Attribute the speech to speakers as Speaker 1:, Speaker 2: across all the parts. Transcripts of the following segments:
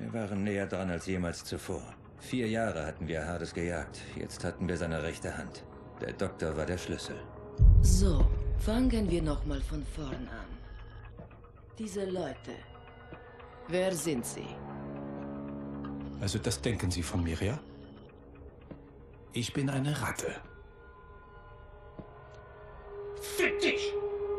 Speaker 1: Wir waren näher dran als jemals zuvor. 4 Jahre hatten wir Hades gejagt. Jetzt hatten wir seine rechte Hand. Der Doktor war der Schlüssel.
Speaker 2: So, fangen wir nochmal von vorn an. Diese Leute. Wer sind sie?
Speaker 3: Also das denken Sie von mir, ja? Ich bin eine Ratte. Fick dich!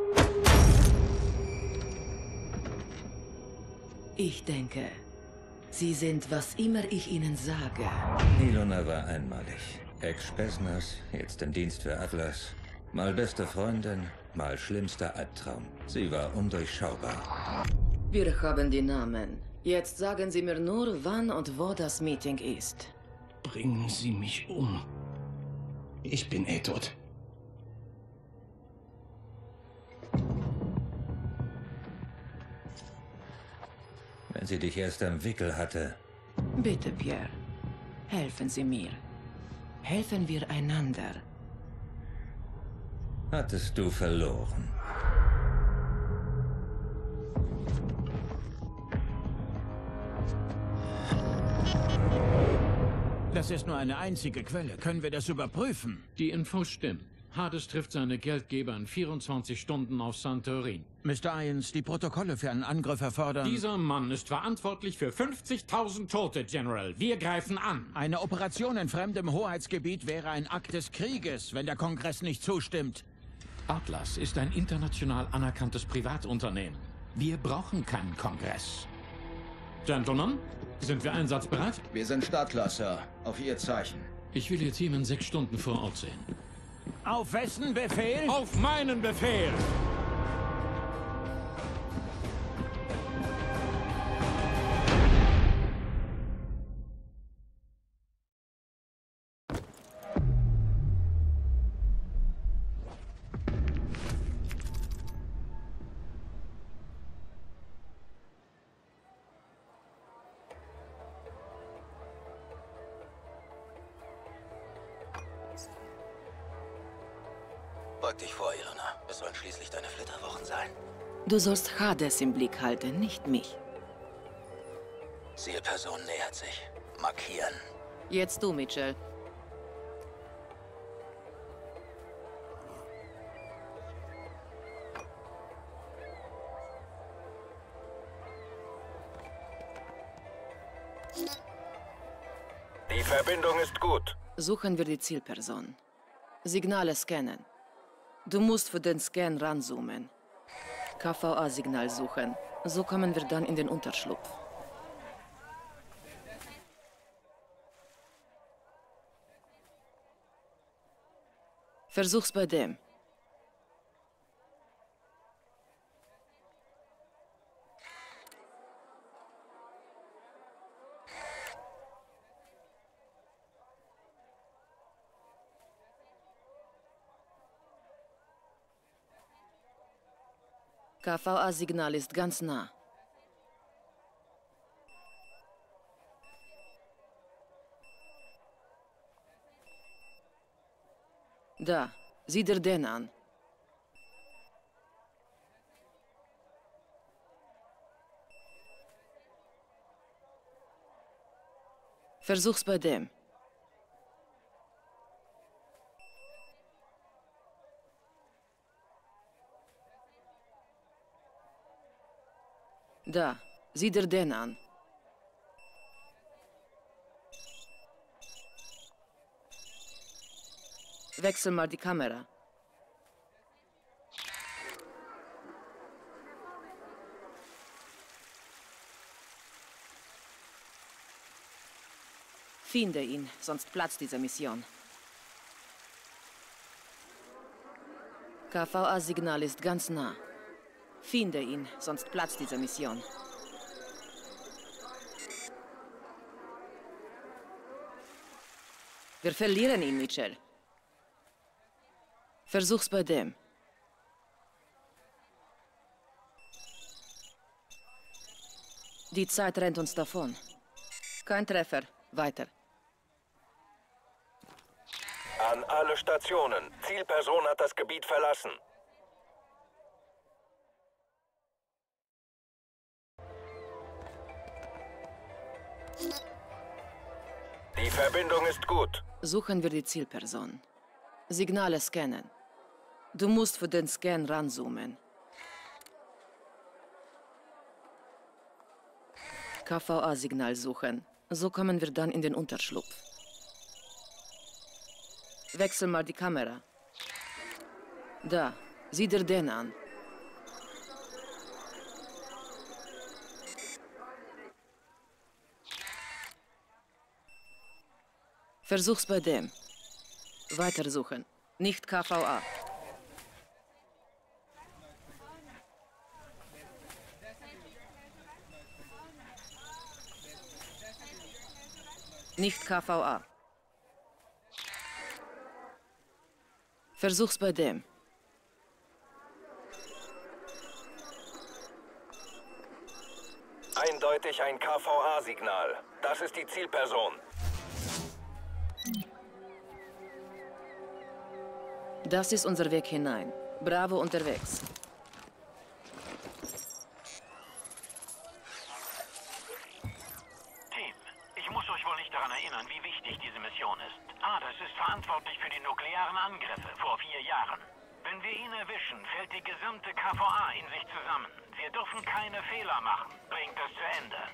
Speaker 2: Ich denke, sie sind, was immer ich ihnen sage.
Speaker 1: Ilona war einmalig. Ex-Spesners, jetzt im Dienst für Atlas. Mal beste Freundin, mal schlimmster Albtraum. Sie war undurchschaubar.
Speaker 2: Wir haben die Namen. Jetzt sagen Sie mir nur, wann und wo das Meeting ist.
Speaker 3: Bringen Sie mich um. Ich bin tot.
Speaker 1: Wenn sie dich erst am Wickel hatte.
Speaker 2: Bitte, Pierre. Helfen Sie mir. Helfen wir einander.
Speaker 1: Hattest du verloren.
Speaker 4: Das ist nur eine einzige Quelle. Können wir das überprüfen?
Speaker 5: Die Infos stimmen. Hades trifft seine Geldgeber in 24 Stunden auf Santorin.
Speaker 4: Mr. Irons, die Protokolle für einen Angriff erfordern...
Speaker 5: Dieser Mann ist verantwortlich für 50.000 Tote, General. Wir greifen an.
Speaker 4: Eine Operation in fremdem Hoheitsgebiet wäre ein Akt des Krieges, wenn der Kongress nicht zustimmt.
Speaker 5: Atlas ist ein international anerkanntes Privatunternehmen. Wir brauchen keinen Kongress. Gentlemen, sind wir einsatzbereit?
Speaker 6: Wir sind startklar, Sir. Auf Ihr Zeichen.
Speaker 5: Ich will Ihr Team in 6 Stunden vor Ort sehen.
Speaker 4: Auf wessen Befehl?
Speaker 5: Auf meinen Befehl!
Speaker 7: Beug dich vor, Ilona. Es sollen schließlich deine Flitterwochen sein.
Speaker 2: Du sollst Hades im Blick halten, nicht mich.
Speaker 7: Zielperson nähert sich. Markieren.
Speaker 2: Jetzt du, Mitchell.
Speaker 8: Die Verbindung ist gut.
Speaker 2: Suchen wir die Zielperson. Signale scannen. Du musst für den Scan ranzoomen. KVA-Signal suchen. So kommen wir dann in den Unterschlupf. Versuch's bei dem. KVA-Signal ist ganz nah. Da, sieh dir den an. Versuch's bei dem. Da, sieh dir den an. Wechsel mal die Kamera. Finde ihn, sonst platzt diese Mission. KVA-Signal ist ganz nah. Finde ihn, sonst platzt diese Mission. Wir verlieren ihn, Mitchell. Versuch's bei dem. Die Zeit rennt uns davon. Kein Treffer. Weiter.
Speaker 8: An alle Stationen. Zielperson hat das Gebiet verlassen. Verbindung ist gut.
Speaker 2: Suchen wir die Zielperson. Signale scannen. Du musst für den Scan ranzoomen. KVA-Signal suchen. So kommen wir dann in den Unterschlupf. Wechsel mal die Kamera. Da, sieh dir den an. Versuch's bei dem. Weitersuchen. Nicht KVA. Nicht KVA. Versuch's bei dem.
Speaker 8: Eindeutig ein KVA-Signal. Das ist die Zielperson.
Speaker 2: Das ist unser Weg hinein. Bravo unterwegs.
Speaker 4: Team, ich muss euch wohl nicht daran erinnern, wie wichtig diese Mission ist. Hades ist verantwortlich für die nuklearen Angriffe vor 4 Jahren. Wenn wir ihn erwischen, fällt die gesamte KVA in sich zusammen. Wir dürfen keine Fehler machen. Bringt es zu Ende.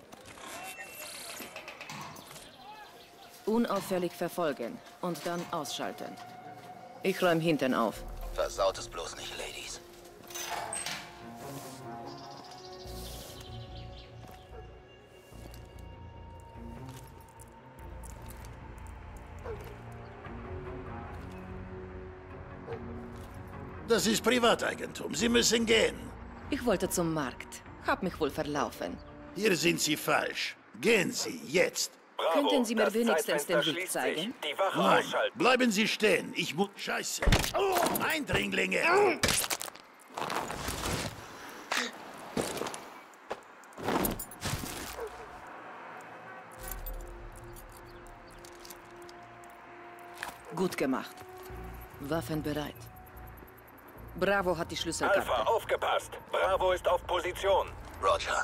Speaker 2: Unauffällig verfolgen und dann ausschalten. Ich räume hinten auf.
Speaker 7: Versaut es bloß nicht, Ladies.
Speaker 9: Das ist Privateigentum. Sie müssen gehen.
Speaker 2: Ich wollte zum Markt. Hab mich wohl verlaufen.
Speaker 9: Hier sind Sie falsch. Gehen Sie, jetzt.
Speaker 8: Bravo,
Speaker 2: Könnten Sie mir
Speaker 8: das
Speaker 2: wenigstens den
Speaker 8: Zeitfenster
Speaker 2: Weg
Speaker 8: schließt
Speaker 2: zeigen?
Speaker 8: sich. Die Wache
Speaker 9: Nein,
Speaker 8: ausschalten.
Speaker 9: bleiben Sie stehen. Ich muss... Scheiße. Oh, Eindringlinge.
Speaker 2: Gut gemacht. Waffen bereit. Bravo hat die Schlüsselkarte.
Speaker 8: Alpha, aufgepasst. Bravo ist auf Position.
Speaker 7: Roger.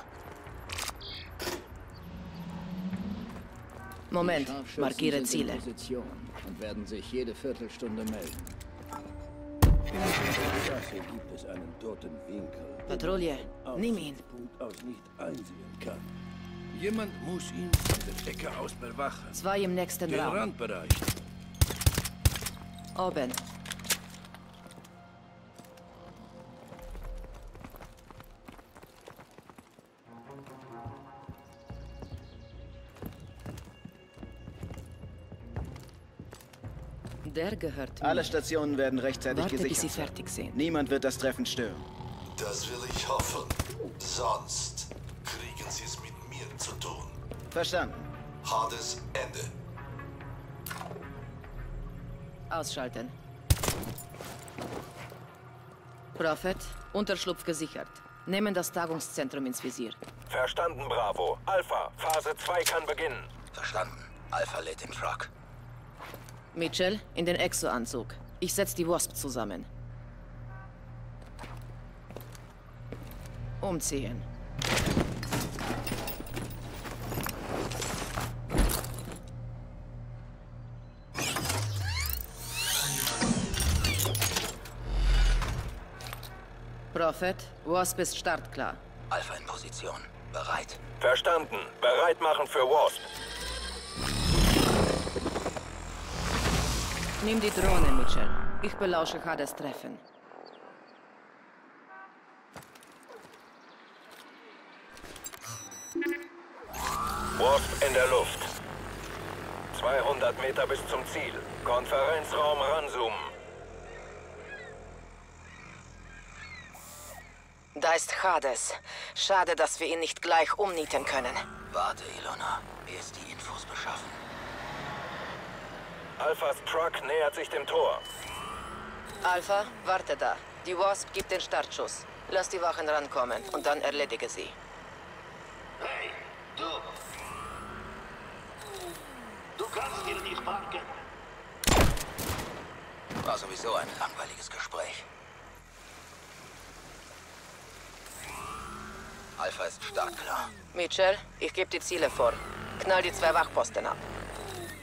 Speaker 2: Moment, markiere Ziele.
Speaker 6: Und werden sich jede Viertelstunde melden. In der Straße gibt es einen toten Winkel.
Speaker 2: Patrouille, nimm ihn.
Speaker 6: Punkt aus nicht einsehen kann. Jemand muss ihn von der Ecke aus bewachen.
Speaker 2: 2 im nächsten
Speaker 6: Den
Speaker 2: Raum.
Speaker 6: Randbereich.
Speaker 2: Oben. Der gehört mir.
Speaker 6: Alle Stationen werden rechtzeitig
Speaker 2: Warte, bis
Speaker 6: gesichert
Speaker 2: sie
Speaker 6: sein.
Speaker 2: fertig sind.
Speaker 6: Niemand wird das Treffen stören.
Speaker 10: Das will ich hoffen. Sonst kriegen Sie es mit mir zu tun.
Speaker 6: Verstanden.
Speaker 10: Hades Ende.
Speaker 2: Ausschalten. Prophet, Unterschlupf gesichert. Nehmen das Tagungszentrum ins Visier.
Speaker 8: Verstanden, Bravo. Alpha, Phase 2 kann beginnen.
Speaker 7: Verstanden. Alpha lädt den Truck.
Speaker 2: Mitchell, in den Exo-Anzug. Ich setze die Wasp zusammen. Umziehen. Prophet, Wasp ist startklar.
Speaker 7: Alpha in Position. Bereit.
Speaker 8: Verstanden. Bereit machen für Wasp.
Speaker 2: Nimm die Drohne, Mitchell. Ich belausche Hades Treffen.
Speaker 8: Wasp in der Luft. 200 Meter bis zum Ziel. Konferenzraum ranzoomen.
Speaker 2: Da ist Hades. Schade, dass wir ihn nicht gleich umnieten können.
Speaker 7: Warte, Ilona. Mir ist die Infos beschaffen.
Speaker 8: Alphas Truck nähert sich dem Tor.
Speaker 2: Alpha, warte da. Die Wasp gibt den Startschuss. Lass die Wachen rankommen und dann erledige sie.
Speaker 10: Hey, du. Du kannst hier nicht parken.
Speaker 7: War sowieso ein langweiliges Gespräch. Alpha ist startklar.
Speaker 2: Mitchell, ich gebe die Ziele vor. Knall die 2 Wachposten ab.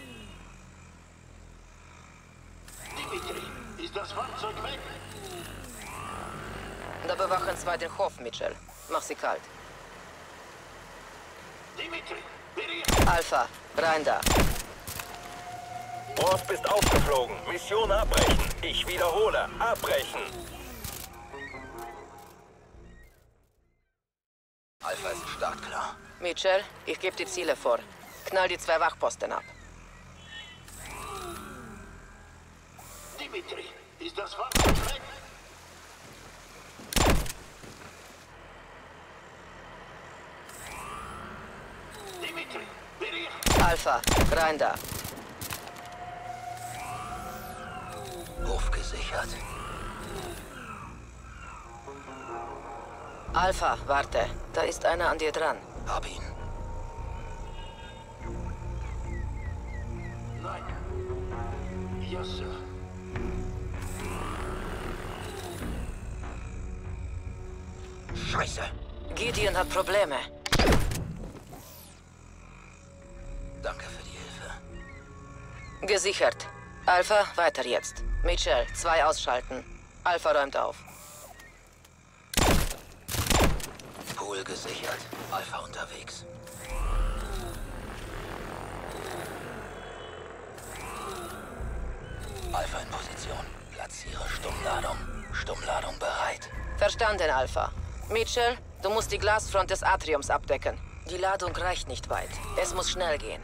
Speaker 9: Ist das Fahrzeug weg?
Speaker 2: Da bewachen zwei den Hof, Mitchell. Mach sie kalt.
Speaker 9: Dimitri, bericht!
Speaker 2: Alpha, rein da.
Speaker 8: Wasp ist aufgeflogen. Mission abbrechen. Ich wiederhole, abbrechen.
Speaker 7: Alpha ist startklar.
Speaker 2: Mitchell, ich gebe die Ziele vor. Knall die zwei Wachposten ab.
Speaker 9: Dimitri, ist das Fahrzeug weg? Dimitri, bericht!
Speaker 2: Alpha, rein da.
Speaker 7: Hof gesichert.
Speaker 2: Alpha, warte. Da ist einer an dir dran.
Speaker 7: Hab ihn.
Speaker 9: Nein. Ja, Sir.
Speaker 7: Scheiße.
Speaker 2: Gideon hat Probleme.
Speaker 7: Danke für die Hilfe.
Speaker 2: Gesichert. Alpha, weiter jetzt. Mitchell, 2 ausschalten. Alpha räumt auf.
Speaker 7: Pool gesichert. Alpha unterwegs. Alpha in Position. Platziere Stummladung. Stummladung bereit.
Speaker 2: Verstanden, Alpha. Mitchell, du musst die Glasfront des Atriums abdecken. Die Ladung reicht nicht weit. Es muss schnell gehen.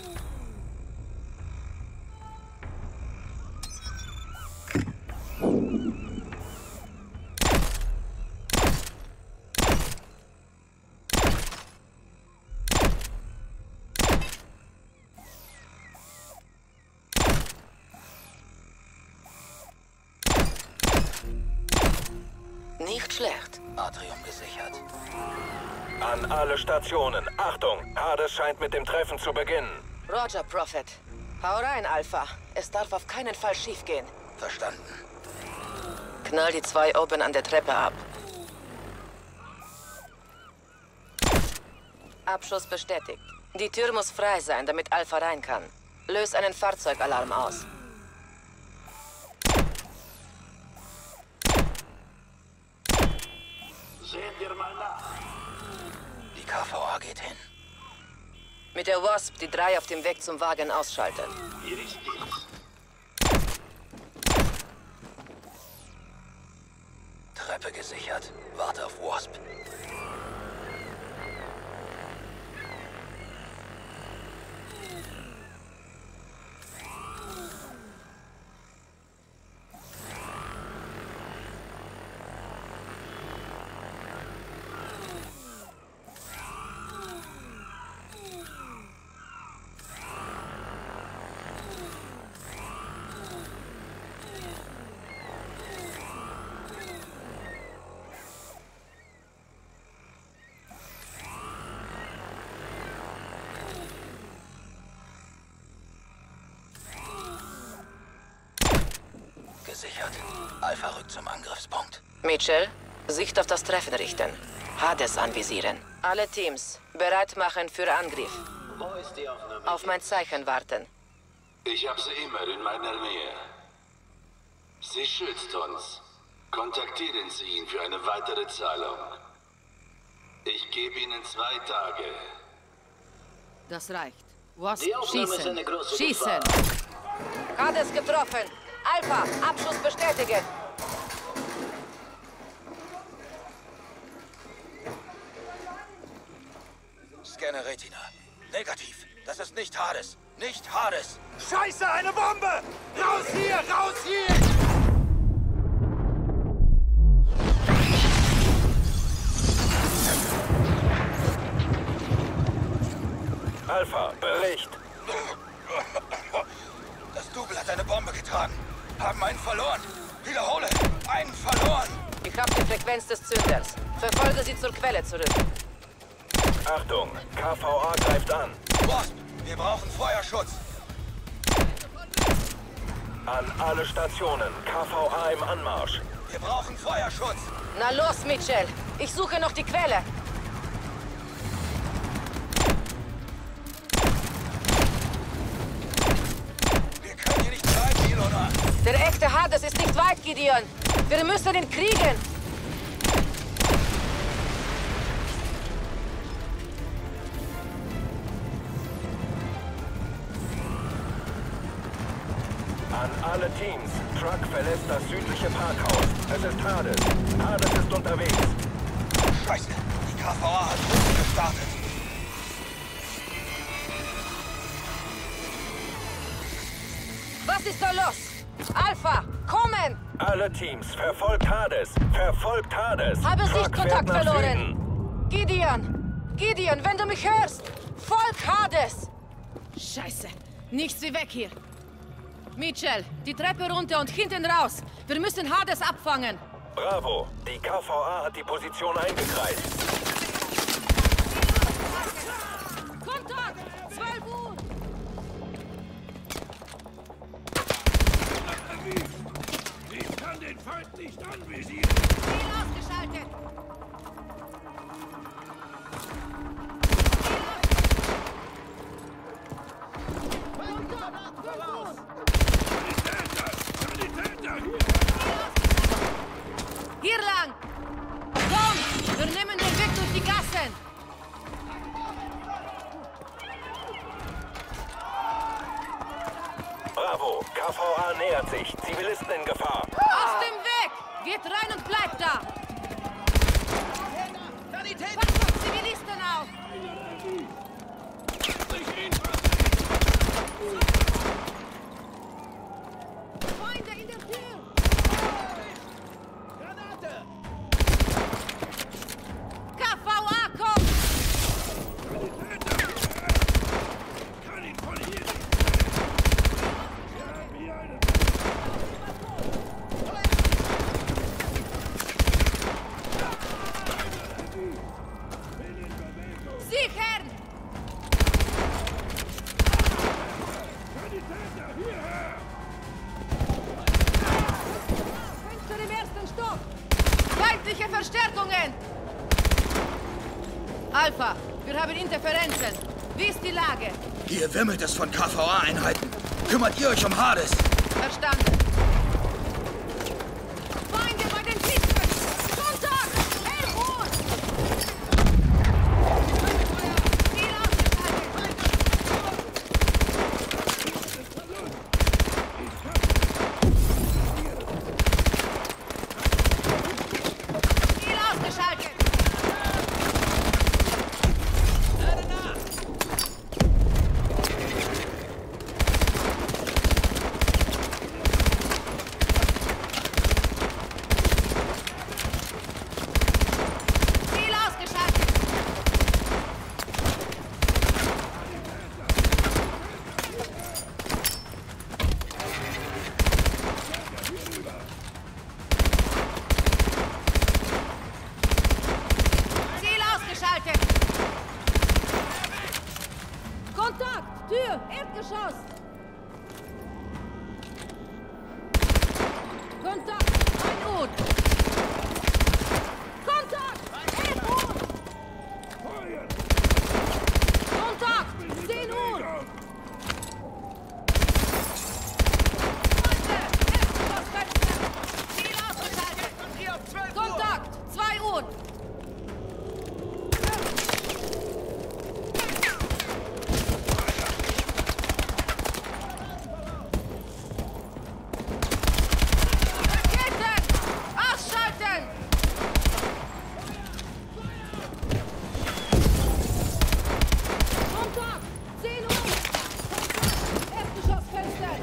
Speaker 2: Nicht schlecht.
Speaker 7: Atrium gesichert.
Speaker 8: An alle Stationen. Achtung, Hades scheint mit dem Treffen zu beginnen.
Speaker 2: Roger, Prophet. Hau rein, Alpha. Es darf auf keinen Fall schiefgehen.
Speaker 7: Verstanden.
Speaker 2: Knall die 2 oben an der Treppe ab. Abschuss bestätigt. Die Tür muss frei sein, damit Alpha rein kann. Löse einen Fahrzeugalarm aus.
Speaker 9: Sehen wir mal nach.
Speaker 7: Die KVA geht hin.
Speaker 2: Mit der Wasp die 3 auf dem Weg zum Wagen ausschalten.
Speaker 9: Hier ist nichts.
Speaker 7: Treppe gesichert. Warte auf Wasp. Gesichert. Alpha rückt zum Angriffspunkt.
Speaker 2: Mitchell, Sicht auf das Treffen richten. Hades anvisieren. Alle Teams, bereit machen für Angriff.
Speaker 6: Wo ist die Aufnahme?
Speaker 2: Auf mein Zeichen warten.
Speaker 10: Ich habe sie immer in meiner Nähe. Sie schützt uns. Kontaktieren Sie ihn für eine weitere Zahlung. Ich gebe Ihnen 2 Tage.
Speaker 2: Das reicht. Was?
Speaker 6: Die Aufnahme ist
Speaker 2: Schießen!
Speaker 6: eine große
Speaker 2: Schießen!
Speaker 6: Gefahr.
Speaker 2: Hades getroffen! Alpha, Abschuss bestätigen!
Speaker 7: Scanne Retina. Negativ. Das ist nicht Hades. Nicht Hades.
Speaker 9: Scheiße, eine Bombe! Raus hier, raus hier!
Speaker 8: Alpha, Bericht.
Speaker 7: Das Double hat eine Bombe getragen. Haben einen verloren. Wiederhole. Einen verloren.
Speaker 2: Ich habe die Frequenz des Zünders. Verfolge sie zur Quelle zurück.
Speaker 8: Achtung, KVA greift an.
Speaker 7: Wasp, wir brauchen Feuerschutz.
Speaker 8: An alle Stationen, KVA im Anmarsch.
Speaker 7: Wir brauchen Feuerschutz.
Speaker 2: Na los, Mitchell! Ich suche noch die Quelle!
Speaker 7: Wir können hier nicht bleiben, Ilona.
Speaker 2: Der echte Hades ist nicht weit, Gideon. Wir müssen ihn kriegen.
Speaker 8: An alle Teams. Truck verlässt das südliche Parkhaus. Es ist Hades. Hades ist unterwegs.
Speaker 7: Scheiße, die KVA hat Runden gestartet.
Speaker 2: Was ist da los? Alpha, kommen!
Speaker 8: Alle Teams, verfolgt Hades! Verfolgt Hades!
Speaker 2: Habe
Speaker 8: Truck
Speaker 2: Sichtkontakt
Speaker 8: fährt nach
Speaker 2: verloren! Gideon, wenn du mich hörst! Folg Hades! Scheiße, nichts wie weg hier. Mitchell, die Treppe runter und hinten raus. Wir müssen Hades abfangen.
Speaker 8: Bravo, die KVA hat die Position eingekreist.
Speaker 2: Kontakt! 12 Uhr!
Speaker 9: Ich kann den Feind nicht anvisieren.
Speaker 2: Ziel ausgeschaltet! Hier lang! Komm! Wir nehmen den Weg durch die Gassen!
Speaker 8: Bravo, KVA nähert sich. Zivilisten in Gefahr.
Speaker 2: Aus dem Weg! Geht rein und bleibt da! Passt auf Zivilisten auf! Freunde in der Tür! KVA kommt!
Speaker 9: Kann ihn verlieren.
Speaker 2: Sichern! Fenster im ersten Stock! Feindliche Verstärkungen! Alpha, wir haben Interferenzen. Wie ist die Lage?
Speaker 7: Hier wimmelt es von KVA-Einheiten. Kümmert ihr euch um Hades?
Speaker 2: Verstanden. Feinde bei den Pisten! Kontakt! Hellrot! Ziel ausgeschaltet! Ziel ausgeschaltet! Ziel ausgeschaltet! Ziel ausgeschaltet! Kontakt! Tür! Erdgeschoss! Kontakt! Ein Ut! Kontakt! Erdut! Kontakt! 10 Uhr! Freunde! Erdgeschossfenster! Ziel ausgeschaltet! Kontakt! 2 Uhr! Raketen! Ausschalten! Kontakt! 10 Uhr! Erdgeschossfenster!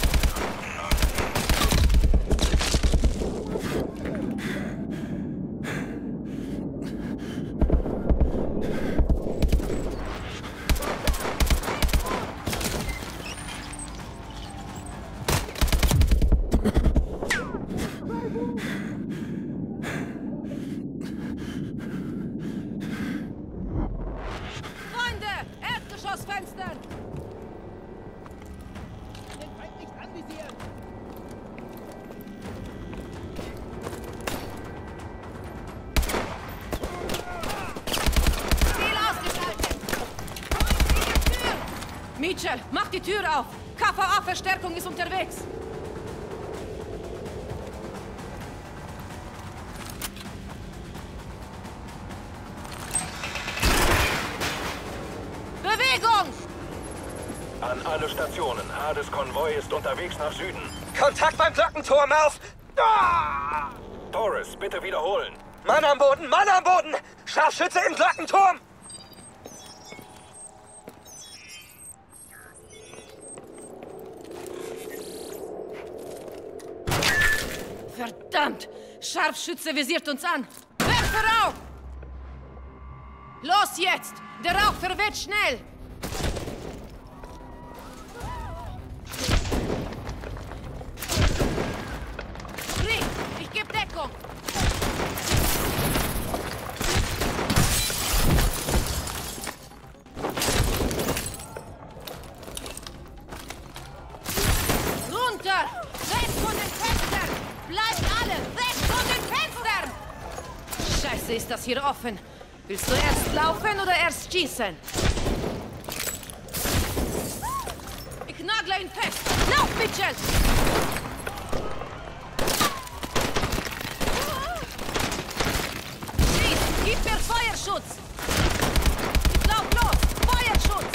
Speaker 2: Freunde! Erdgeschossfenster!
Speaker 6: Den Feind nicht anvisieren!
Speaker 2: Ziel ausgeschaltet! In der Tür! Mitchell, mach die Tür auf! KVA-Verstärkung ist unterwegs! Bewegung!
Speaker 8: An alle Stationen. Hades Konvoi ist unterwegs nach Süden.
Speaker 11: Kontakt beim Glockenturm auf! Ah!
Speaker 8: Torres, bitte wiederholen.
Speaker 11: Mann am Boden! Mann am Boden! Scharfschütze im Glockenturm!
Speaker 2: Verdammt! Scharfschütze visiert uns an! Werfe Rauch! Los jetzt! Der Rauch verweht schnell! Spring! Ich gebe Deckung! Runter! Weg von den Fenstern! Bleibt alle! Weg von den Fenstern! Scheiße, ist das hier offen. Willst du erst laufen oder erst schießen? Ich nagle ihn fest! Lauf, Mitchell! Schieß! Gib mir Feuerschutz! Lauf los! Feuerschutz!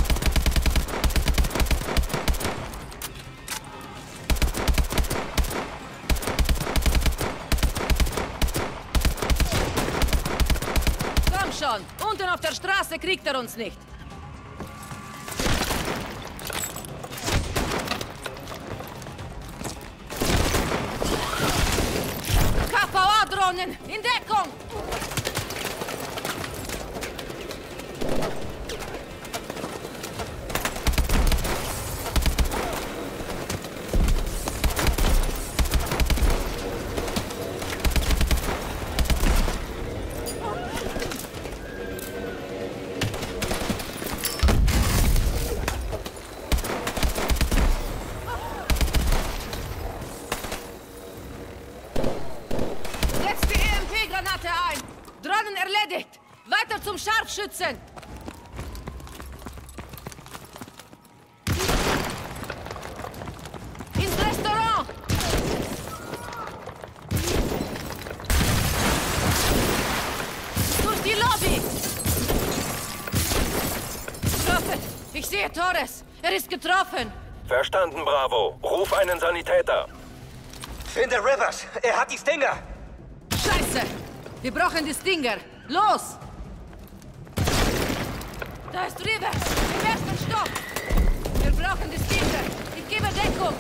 Speaker 2: Schon. Unten auf der Straße kriegt er uns nicht. KVA-Drohnen in Deckung! Drohnen erledigt! Weiter zum Scharfschützen! Ins Restaurant! Durch die Lobby! Getroffen! Ich sehe Torres! Er ist getroffen!
Speaker 8: Verstanden, Bravo. Ruf einen Sanitäter.
Speaker 11: Finde Rivers! Er hat die Stinger!
Speaker 2: Scheiße! Wir brauchen die Stinger! Los! Da ist Rivers! Im ersten Stock! Wir brauchen die Stinger! Ich gebe Deckung!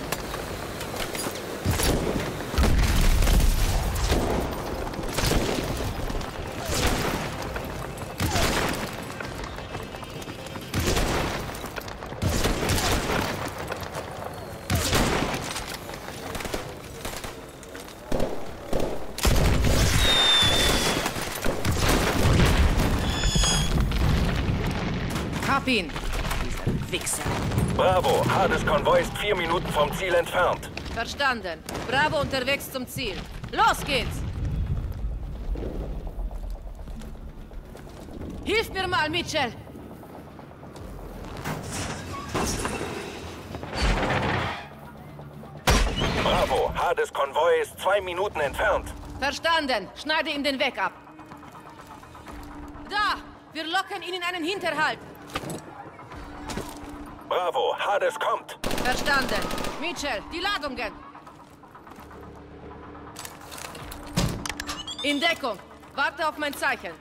Speaker 2: Hab ihn! Dieser Wichser!
Speaker 8: Bravo, Hades Konvoi ist 4 Minuten vom Ziel entfernt.
Speaker 2: Verstanden. Bravo unterwegs zum Ziel. Los geht's! Hilf mir mal, Mitchell!
Speaker 8: Bravo, Hades Konvoi ist 2 Minuten entfernt.
Speaker 2: Verstanden. Schneide ihm den Weg ab. Da! Wir locken ihn in einen Hinterhalt.
Speaker 8: Bravo, Hades kommt.
Speaker 2: Verstanden. Mitchell, die Ladungen. In Deckung. Warte auf mein Zeichen.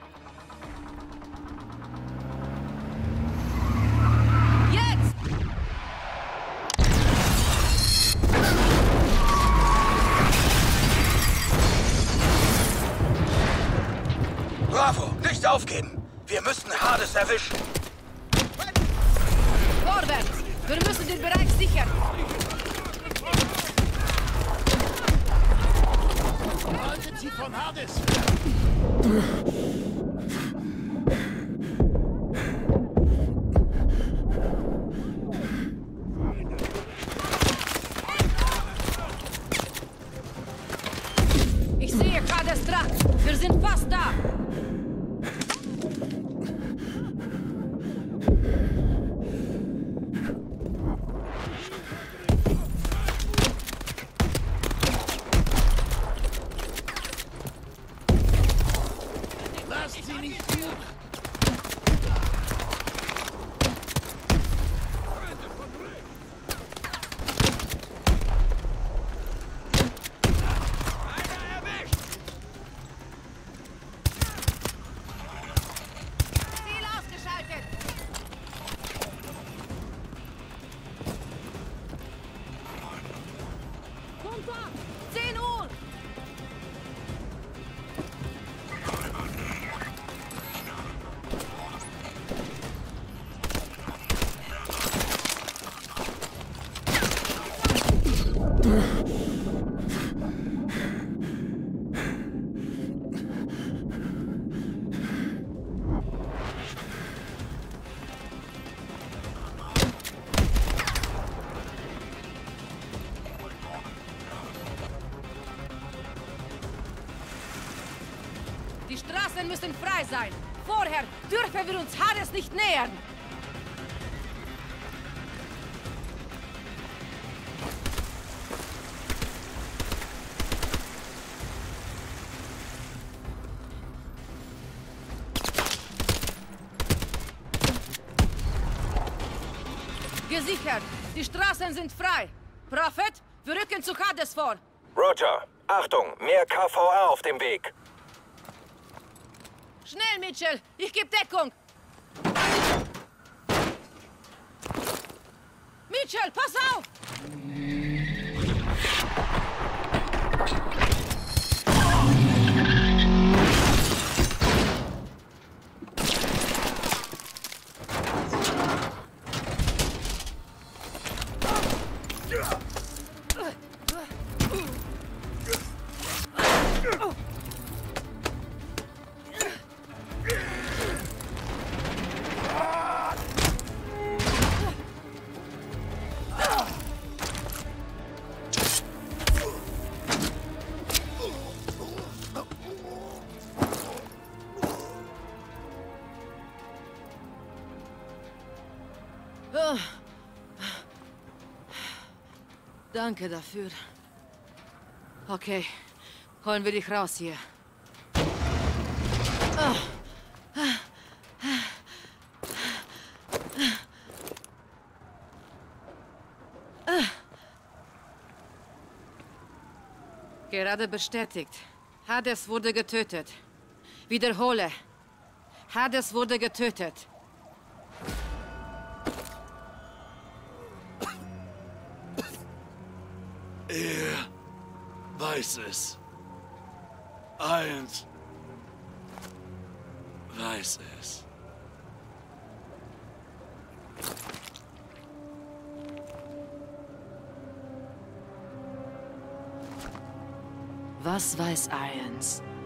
Speaker 2: Jetzt!
Speaker 7: Bravo, nicht aufgeben. Wir müssen Hades erwischen.
Speaker 2: Vorwärts! Wir müssen den Bereich sichern.
Speaker 9: Halten Sie von Hades!
Speaker 2: Ich sehe Hades dran. Wir sind fast da. Straßen müssen frei sein. Vorher dürfen wir uns Hades nicht nähern. Gesichert! Die Straßen sind frei! Prophet, wir rücken zu Hades vor!
Speaker 8: Roger! Achtung! Mehr KVA auf dem Weg!
Speaker 2: Schnell, Mitchell! Ich gebe Deckung! Mitchell, pass auf! Danke dafür. Okay, holen wir dich raus hier. Gerade bestätigt. Hades wurde getötet. Wiederhole. Hades wurde getötet.
Speaker 9: Er weiß es. Eins weiß es.
Speaker 2: Was weiß Irons?